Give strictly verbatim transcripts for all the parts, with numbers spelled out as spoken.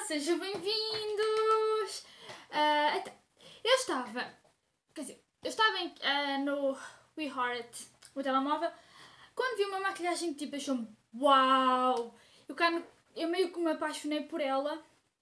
sejam bem-vindos! Uh, então, eu estava, quer dizer, eu estava em, uh, no WeHeart, o telemóvel, quando vi uma maquilhagem que tipo achou-me uau! Eu, cara, eu meio que me apaixonei por ela.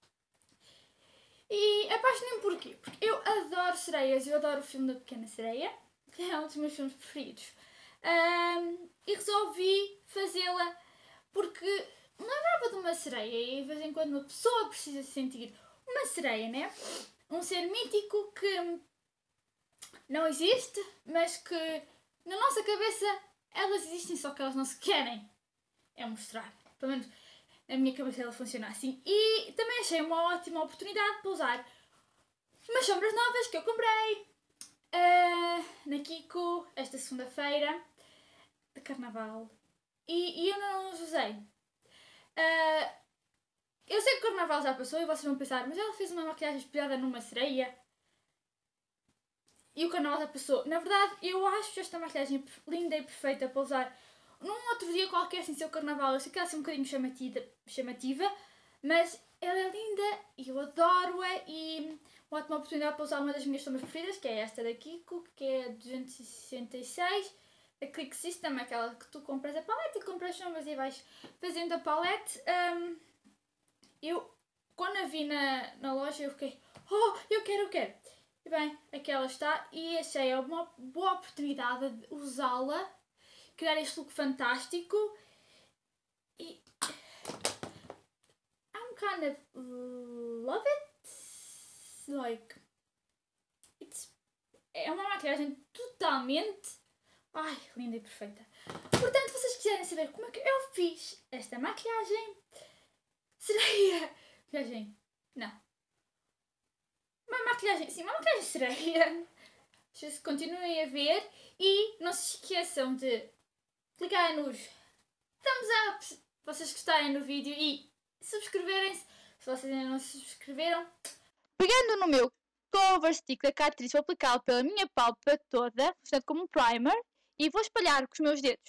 E apaixonei-me porquê? Porque eu adoro sereias, eu adoro o filme da Pequena Sereia, que é um dos meus filmes preferidos. Um, e resolvi fazê-la porque me lembrava de uma sereia e de vez em quando uma pessoa precisa sentir uma sereia, né? Um ser mítico que não existe, mas que na nossa cabeça elas existem, só que elas não se querem é mostrar. Pelo menos na minha cabeça ela funciona assim. E também achei uma ótima oportunidade para usar umas sombras novas que eu comprei uh, na Kiko esta segunda-feira de Carnaval. E, e eu não os usei. Uh, eu sei que o Carnaval já passou e vocês vão pensar, mas ela fez uma maquilhagem inspirada numa sereia e o Carnaval já passou. Na verdade, eu acho esta maquilhagem linda e perfeita para usar num outro dia qualquer sem ser o Carnaval. Eu sei que ela é um bocadinho chamativa, chamativa, mas ela é linda e eu adoro-a. E uma ótima oportunidade para usar uma das minhas sombras preferidas, que é esta da Kiko, que é a duzentos e sessenta e seis. A Click System, aquela que tu compras a palete e compras sombras e vais fazendo a palete. Um, eu, quando a vi na, na loja, eu fiquei, oh, eu quero, eu quero. E bem, aqui ela está e achei uma boa oportunidade de usá-la, criar este look fantástico. E I'm kind of love it. Like, it's, é uma maquiagem totalmente, ai, linda e perfeita. Portanto, se vocês quiserem saber como é que eu fiz esta maquilhagem, sereia, maquilhagem, não, uma maquilhagem, sim, uma maquilhagem sereia. Vocês continuem a ver e não se esqueçam de clicar nos thumbs up se vocês gostarem do vídeo e subscreverem-se se vocês ainda não se subscreveram. Pegando no meu cover stick da Catrice, vou aplicá-lo pela minha pálpebra toda, portanto como um primer, e vou espalhar com os meus dedos.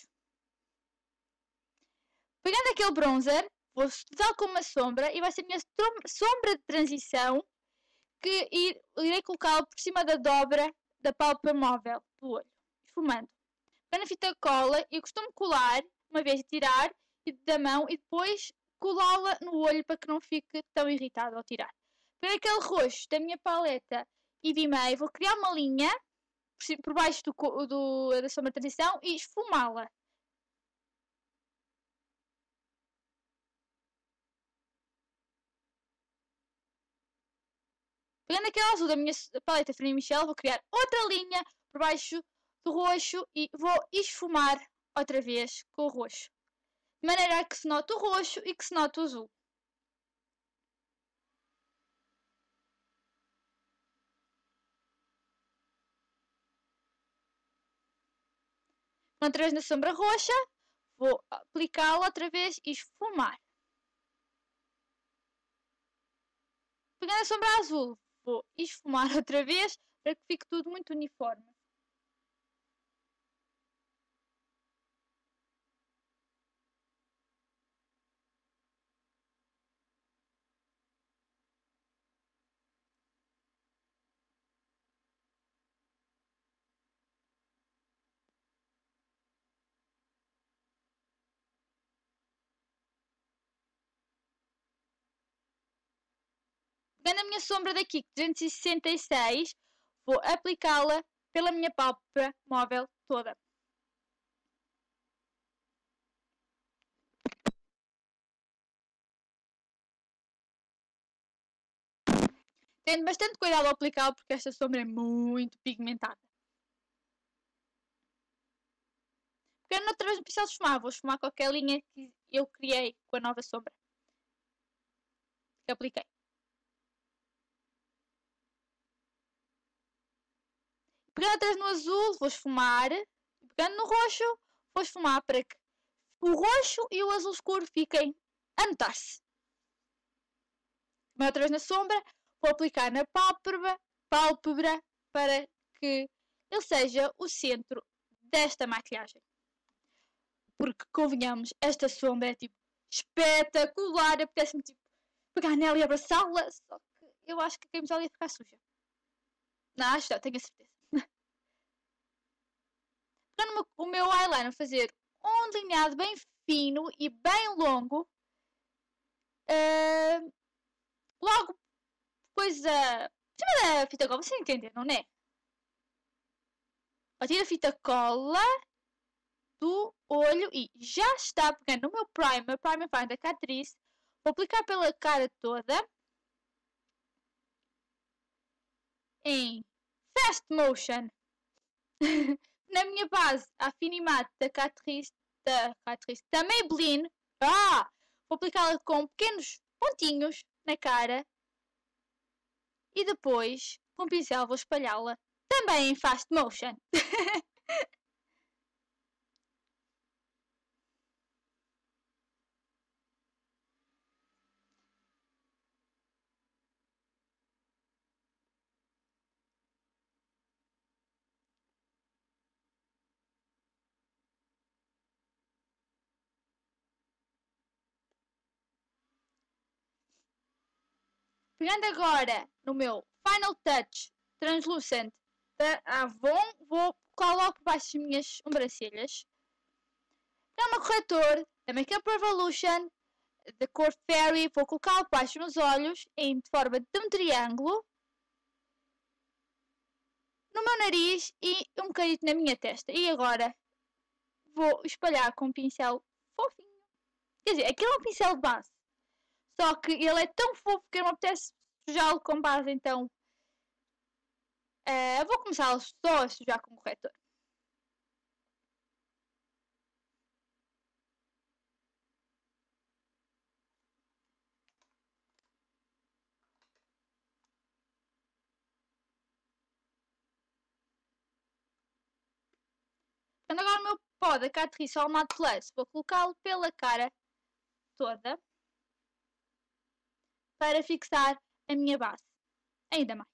Pegando aquele bronzer, vou usá-lo como uma sombra e vai ser a minha sombra de transição, que irei colocá-lo por cima da dobra da pálpebra móvel do olho, esfumando. Pegando a fita cola, eu costumo colar, uma vez tirar da mão e depois colá-la no olho para que não fique tão irritado ao tirar. Pegando aquele roxo da minha paleta e Vimei, vou criar uma linha por baixo do, do, da sombra de transição e esfumá-la. Pegando aquele azul da minha paleta Free Michel, vou criar outra linha por baixo do roxo e vou esfumar outra vez com o roxo. De maneira que se note o roxo e que se note o azul. Outra vez na sombra roxa, vou aplicá-la outra vez e esfumar. Pegando a sombra azul, vou esfumar outra vez para que fique tudo muito uniforme. Pegando a minha sombra daqui, duzentos e sessenta e seis, vou aplicá-la pela minha pálpebra móvel toda. Tendo bastante cuidado ao aplicá-la porque esta sombra é muito pigmentada. Pegando outra vez no pincel de esfumar, vou esfumar qualquer linha que eu criei com a nova sombra que apliquei. Pegando outra vez no azul, vou esfumar. Pegando no roxo, vou esfumar para que o roxo e o azul escuro fiquem a notar-se. Outra vez na sombra, vou aplicar na pálpebra, pálpebra para que ele seja o centro desta maquilhagem. Porque, convenhamos, esta sombra é tipo espetacular, apetece-me tipo pegar nela e abraçá-la, só que eu acho que a camisola ia ficar suja. Não, acho não, tenho a certeza. Pegando o meu eyeliner, fazer um delineado bem fino e bem longo. Uh, logo depois a... Cima da fita cola, vocês entenderam, não é? Eu tiro a fita cola do olho e já está pegando o meu primer, primer fine da Catrice. Vou aplicar pela cara toda em fast motion. Na minha base, a Finimat da Catrice, da Catrice, da Maybelline. Ah! Vou aplicá-la com pequenos pontinhos na cara. E depois, com o pincel, vou espalhá-la também em fast motion. Pegando agora no meu Final Touch Translucent da Avon, vou colocar logo por baixo das minhas sobrancelhas. É um corretor da Makeup Revolution, da cor Fairy, vou colocá-lo por baixo nos olhos, em forma de um triângulo, no meu nariz e um bocadinho na minha testa. E agora vou espalhar com um pincel fofinho. Quer dizer, aquele é um pincel de base. Só que ele é tão fofo que eu não me apetece sujá-lo com base, então uh, vou começar só a sujar com o corretor. Quando agora o meu pó da Catrice All Matte Plus, vou colocá-lo pela cara toda para fixar a minha base. Ainda mais.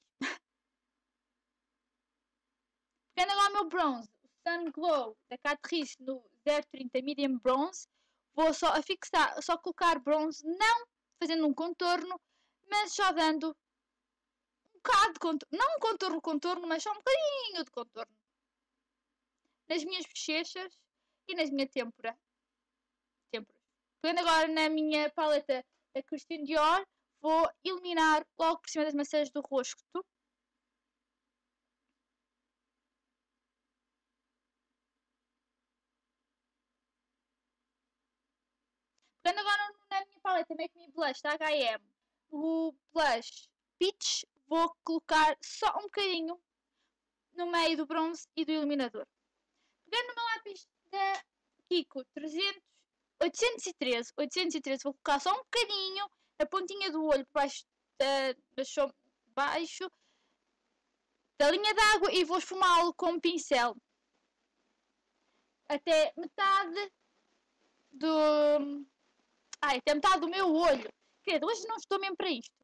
Pegando agora o meu bronze, o Sun Glow da Catrice no zero trinta Medium Bronze, vou só fixar, só colocar bronze, não fazendo um contorno, mas só dando um bocado de contorno. Não um contorno, contorno, mas só um bocadinho de contorno. Nas minhas bochechas e na minha têmpora. Têmpora. Pegando agora na minha paleta da Christian Dior, vou iluminar logo por cima das maçãs do rosto. Pegando agora na minha paleta Make Me Blush da H e M, o blush Peach, vou colocar só um bocadinho no meio do bronze e do iluminador. Pegando no meu lápis da Kiko trezentos, oitocentos e treze, oitocentos e treze, vou colocar só um bocadinho na pontinha do olho, por baixo da, da baixo da linha d'água e vou esfumá-lo com um pincel até metade do... Ai, até metade do meu olho. Credo, hoje não estou mesmo para isto.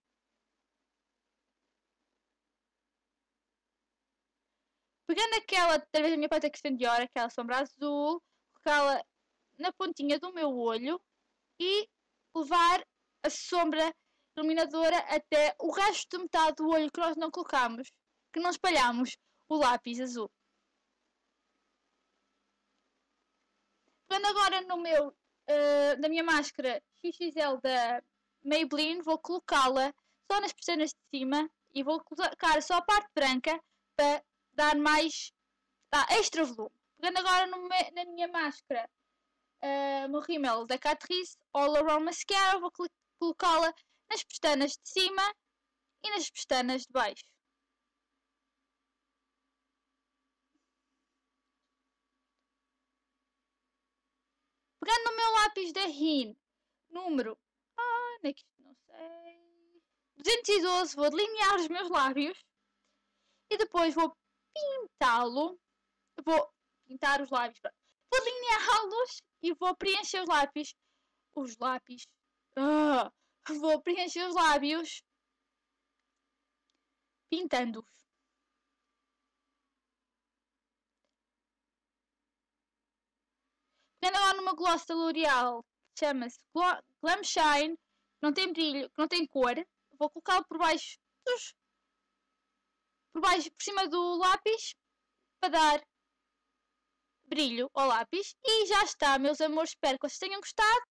Pegando aquela, através da minha paleta Christian Dior, aquela sombra azul, colocá-la na pontinha do meu olho e levar a sombra iluminadora até o resto de metade do olho que nós não colocamos, que não espalhamos o lápis azul. Pegando agora no meu, uh, na minha máscara X X L da Maybelline, vou colocá-la só nas pestanas de cima e vou colocar só a parte branca para dar mais, tá, extra volume. Pegando agora no, na minha máscara, uh, no rímel da Catrice All Around Mascara, vou colocá-la nas pestanas de cima e nas pestanas de baixo. Pegando no meu lápis da Rin, número, ah, não sei, duzentos e doze, vou delinear os meus lábios e depois vou pintá-lo, vou pintar os lábios, vou delineá-los e vou preencher os lábios, os lábios, ah, vou preencher os lábios pintando-os. Pegando agora numa gloss da L'Oreal, chama-se Glam Shine, não tem brilho, que não tem cor, vou colocá-lo por baixo dos, por baixo, por cima do lápis para dar brilho ao lápis. E já está, meus amores, espero que vocês tenham gostado.